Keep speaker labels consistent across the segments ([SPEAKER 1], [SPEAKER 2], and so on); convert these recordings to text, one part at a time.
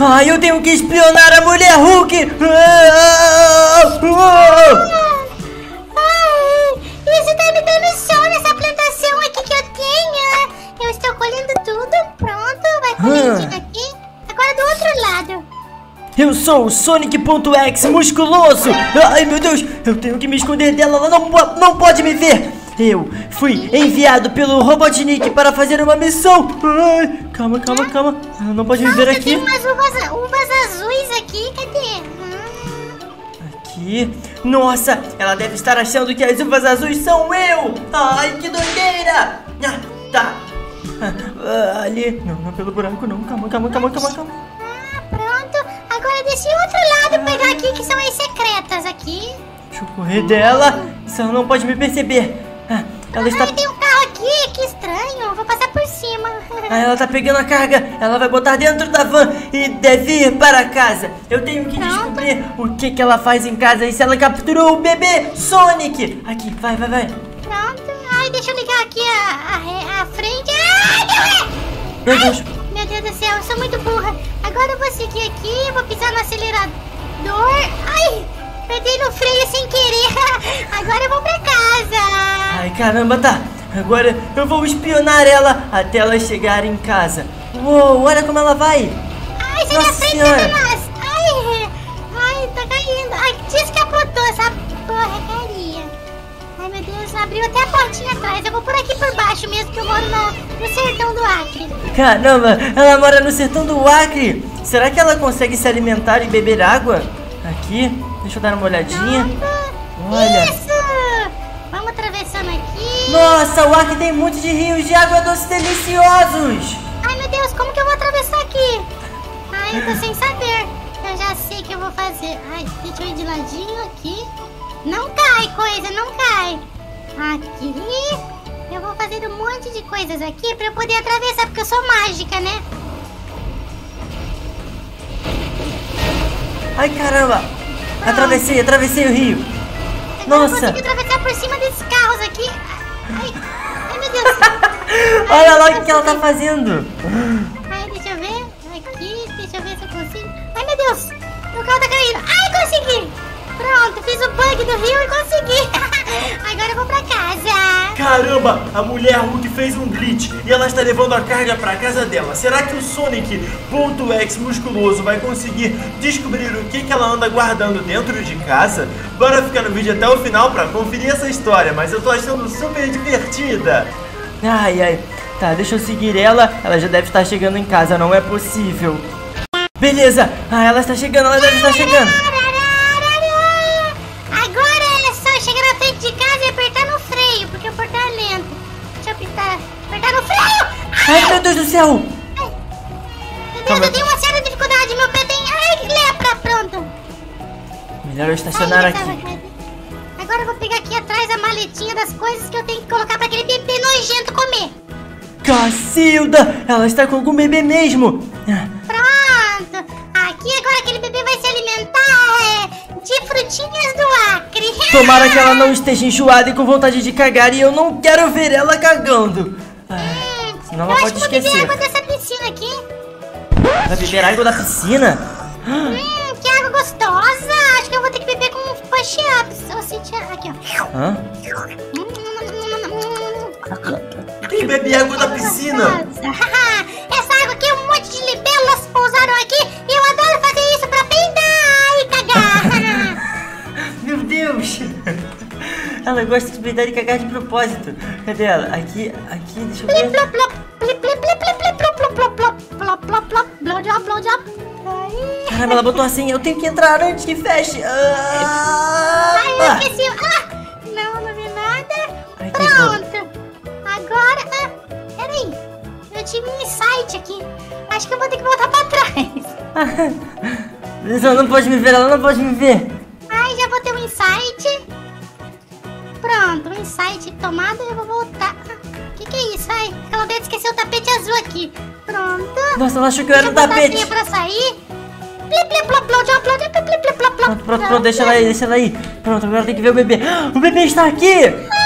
[SPEAKER 1] Ai, eu tenho que espionar a mulher Hulk.
[SPEAKER 2] Isso tá me dando sono, essa plantação aqui que eu tenho. Eu estou colhendo tudo, pronto, vai colhendo aqui. Agora do outro lado.
[SPEAKER 1] Eu sou o Sonic.exe musculoso. Ai, meu Deus, eu tenho que me esconder dela, ela não pode me ver. Eu fui enviado pelo Robotnik para fazer uma missão. Ai, calma. Ela não pode me ver aqui.
[SPEAKER 2] Tem umas uvas azuis aqui, cadê?
[SPEAKER 1] Aqui. Nossa, ela deve estar achando que as uvas azuis são eu. Ai, que doideira. Tá. Ali. Não, pelo buraco não. Calma.
[SPEAKER 2] Pronto. Agora desse outro lado pegar aqui, que são as secretas aqui.
[SPEAKER 1] Deixa eu correr dela. Se ela não pode me perceber. Ela está...
[SPEAKER 2] tem um carro aqui, que estranho. Vou passar por cima.
[SPEAKER 1] Ela tá pegando a carga. Ela vai botar dentro da van e deve ir para casa. Eu tenho que descobrir o que ela faz em casa e se ela capturou o bebê Sonic. Aqui, vai.
[SPEAKER 2] Pronto. Ai, deixa eu ligar aqui a frente. Ai,
[SPEAKER 1] meu Deus.
[SPEAKER 2] Meu Deus do céu, eu sou muito burra. Agora eu vou seguir aqui, vou pisar no acelerador. Ai, apertei no freio sem querer. Agora eu vou pra casa.
[SPEAKER 1] Ai, caramba, tá. Agora eu vou espionar ela até ela chegar em casa. Uou, olha como ela vai.
[SPEAKER 2] Ai, sai da frente, Satanás. Ai, tá caindo. Ai, descapotou essa porcaria. Ai, meu Deus, abriu até a portinha atrás. Eu vou por aqui por baixo mesmo, que eu moro no sertão do Acre.
[SPEAKER 1] Caramba, ela mora no sertão do Acre. Será que ela consegue se alimentar e beber água? Aqui, deixa eu dar uma olhadinha. Olha.
[SPEAKER 2] Isso! Vamos atravessando aqui.
[SPEAKER 1] Nossa, o Acre tem um monte de rios de água doce deliciosos.
[SPEAKER 2] Ai, meu Deus, como que eu vou atravessar aqui? Ai, eu tô sem saber. Eu já sei o que eu vou fazer. Ai, deixa eu ir de ladinho aqui. Não cai coisa, não cai. Aqui. Eu vou fazer um monte de coisas aqui pra eu poder atravessar, porque eu sou mágica, né?
[SPEAKER 1] Ai, caramba. Atravessei o rio. Nossa.
[SPEAKER 2] Eu vou ter que atravessar por cima desses carros aqui. Ai, meu Deus.
[SPEAKER 1] Olha lá o que ela tá fazendo.
[SPEAKER 2] Ai, deixa eu ver. Aqui, deixa eu ver se eu consigo. Ai, meu Deus. Meu carro tá caindo. Ai, consegui. Pronto, fiz o bug do rio e consegui. Agora eu vou pra casa.
[SPEAKER 3] Caramba, a mulher Hulk fez um glitch e ela está levando a carga pra casa dela. Será que o Sonic.exe musculoso vai conseguir descobrir o que ela anda guardando dentro de casa? Bora ficar no vídeo até o final pra conferir essa história, mas eu tô achando super divertida.
[SPEAKER 1] Ai. Tá, deixa eu seguir ela. Ela já deve estar chegando em casa, não é possível. Beleza. Ela está chegando, ela deve estar chegando.
[SPEAKER 2] Agora é só chegar na frente de casa e apertar no freio, porque o portão é lento. Deixa eu apertar no freio.
[SPEAKER 1] Ai, meu Deus do céu.
[SPEAKER 2] Meu Deus, eu tenho uma certa dificuldade. Meu pé tem... Ai, que lepra, pronto.
[SPEAKER 1] Melhor eu estacionar aqui.
[SPEAKER 2] Agora eu vou pegar aqui atrás a maletinha das coisas que eu tenho que colocar pra aquele bebê nojento comer.
[SPEAKER 1] Cacilda, ela está com algum bebê mesmo.
[SPEAKER 2] Pronto. Aqui agora aquele bebê vai se alimentar de frutinhas do Acre.
[SPEAKER 1] Tomara que ela não esteja enjoada e com vontade de cagar, e eu não quero ver ela cagando. Senão ela pode esquecer.
[SPEAKER 2] Eu acho que vou beber água dessa piscina aqui.
[SPEAKER 1] Vai beber água da piscina?
[SPEAKER 2] Que água gostosa. Acho que eu vou ter que beber com push-ups. Aqui, ó.
[SPEAKER 3] Tem que beber água da piscina.
[SPEAKER 2] Essa água aqui, um monte de libélulas pousaram aqui e eu adoro fazer isso pra peidar e cagar.
[SPEAKER 1] Meu Deus. Ela gosta de peidar e cagar de propósito. Cadê ela? Aqui, deixa eu ver. Caramba, ela botou assim, eu tenho que entrar antes que feche.
[SPEAKER 2] Ai, eu esqueci. Não vi nada. Pronto. Agora, peraí. Eu tive um insight aqui. Acho que eu vou ter que voltar pra trás.
[SPEAKER 1] Ela não pode me ver, ela não pode me ver.
[SPEAKER 2] Ai, já vou ter um insight. Pronto, um insight tomado e eu vou voltar. O que é isso? Ai, ela deve esquecer o tapete azul aqui. Pronto.
[SPEAKER 1] Nossa, ela achou que eu era o tapete.
[SPEAKER 2] Pra sair.
[SPEAKER 1] Pronto, deixa ela aí. Pronto, agora tem que ver o bebê. O bebê está aqui.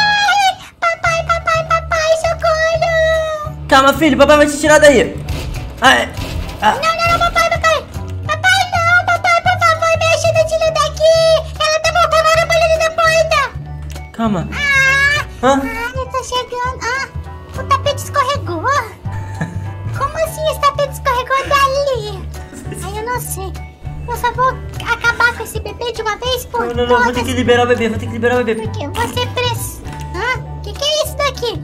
[SPEAKER 2] Papai, socorro.
[SPEAKER 1] Calma, filho, papai vai te tirar daí.
[SPEAKER 2] Não, papai.
[SPEAKER 1] Calma.
[SPEAKER 2] Ai, eu tô chegando. O tapete escorregou. Como assim esse tapete escorregou dali? Ai, eu não sei. Eu só vou acabar com esse bebê de uma vez por todas.
[SPEAKER 1] Não, vou ter que liberar o bebê,
[SPEAKER 2] Porque você precisa... Que é isso daqui?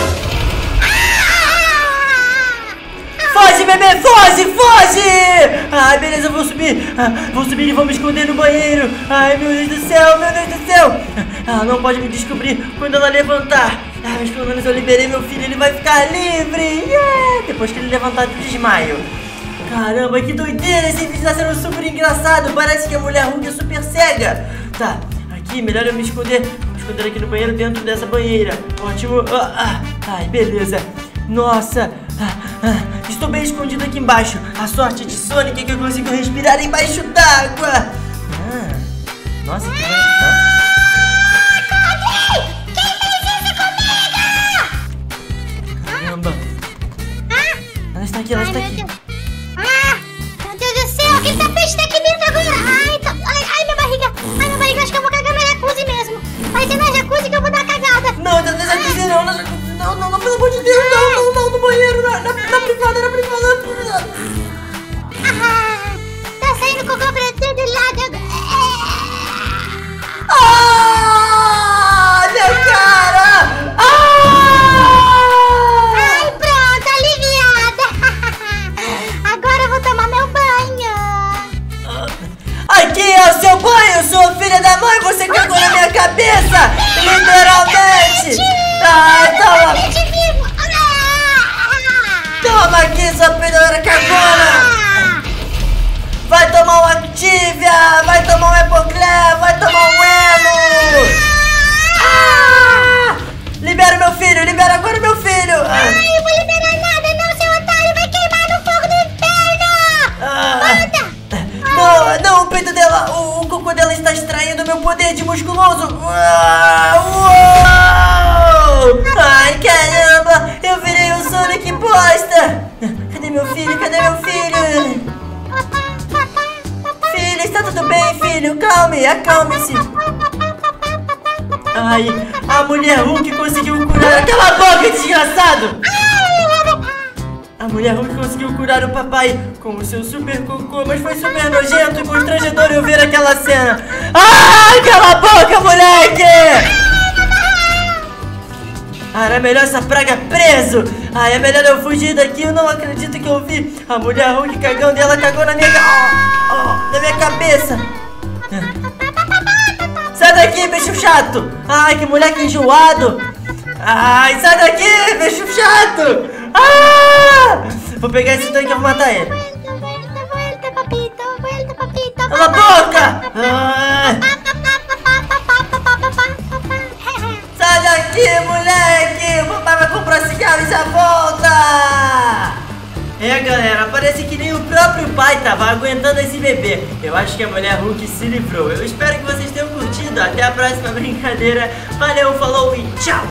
[SPEAKER 1] Foge, bebê, foge! Ai, beleza, eu vou subir. Vou subir e vou me esconder no banheiro. Ai, meu Deus do céu, Ela não pode me descobrir quando ela levantar. Mas pelo menos eu liberei meu filho, ele vai ficar livre. Depois que ele levantar do desmaio. Caramba, que doideira, esse vídeo tá sendo super engraçado. Parece que a mulher Hulk é super cega. Tá, aqui, melhor eu me esconder. Vou me esconder aqui no banheiro, dentro dessa banheira. Ótimo. Ai, beleza. Nossa, estou bem escondido aqui embaixo. A sorte de Sonic é que eu consigo respirar embaixo d'água. Nossa, que legal.
[SPEAKER 2] Quem fez isso comigo?
[SPEAKER 1] Caramba. Ela está aqui,
[SPEAKER 2] Meu Deus. Meu Deus do céu, aquele tapete tá aqui dentro agora. Ai, minha barriga. Acho que eu vou cagar na jacuzzi mesmo. Vai ser na jacuzzi que eu vou dar cagada.
[SPEAKER 1] Não, na jacuzzi não, não, pelo amor de Deus, não, no banheiro, na privada.
[SPEAKER 2] Tá saindo cocô pra todo lado.
[SPEAKER 1] Minha cara!
[SPEAKER 2] Ai, pronto, aliviada. Agora eu vou tomar meu banho.
[SPEAKER 1] Aqui é o seu banho, sua filha da mãe, você cagou na minha cabeça! Literalmente! Toma! Toma aqui, sua pedaleira cagona! Vai tomar um Activia! Vai tomar um Epocler! Vai tomar um Eno! Libera meu filho! Libera agora meu filho!
[SPEAKER 2] Ai, eu vou liberar nada, não, seu otário! Vai queimar no fogo do inferno!
[SPEAKER 1] Não, o peito dela, o cocô dela está extraindo meu poder de musculoso! Ai, caramba! Eu virei um Sonic bosta! Cadê meu filho? Filho, está tudo bem, filho? Acalme-se! Ai, a mulher Hulk conseguiu curar... Cala a boca, desgraçado! A mulher Hulk conseguiu curar o papai com o seu super cocô, mas foi super nojento e constrangedor eu ver aquela cena. Cala a boca, moleque! Era melhor essa praga preso. É melhor eu fugir daqui. Eu não acredito que eu vi a mulher Hulk cagando e ela cagou na minha cabeça. Sai daqui, bicho chato. Que moleque enjoado. Sai daqui, bicho chato. Vou pegar esse tanque e vou matar ele.
[SPEAKER 2] Vuelta, papito.
[SPEAKER 1] Cala a boca. Sai daqui, moleque. O papai vai comprar cigarro e já volta. Galera, parece que nem o próprio pai tava aguentando esse bebê. Eu acho que a mulher Hulk se livrou. Eu espero que vocês tenham curtido. Até a próxima brincadeira. Valeu, falou e tchau.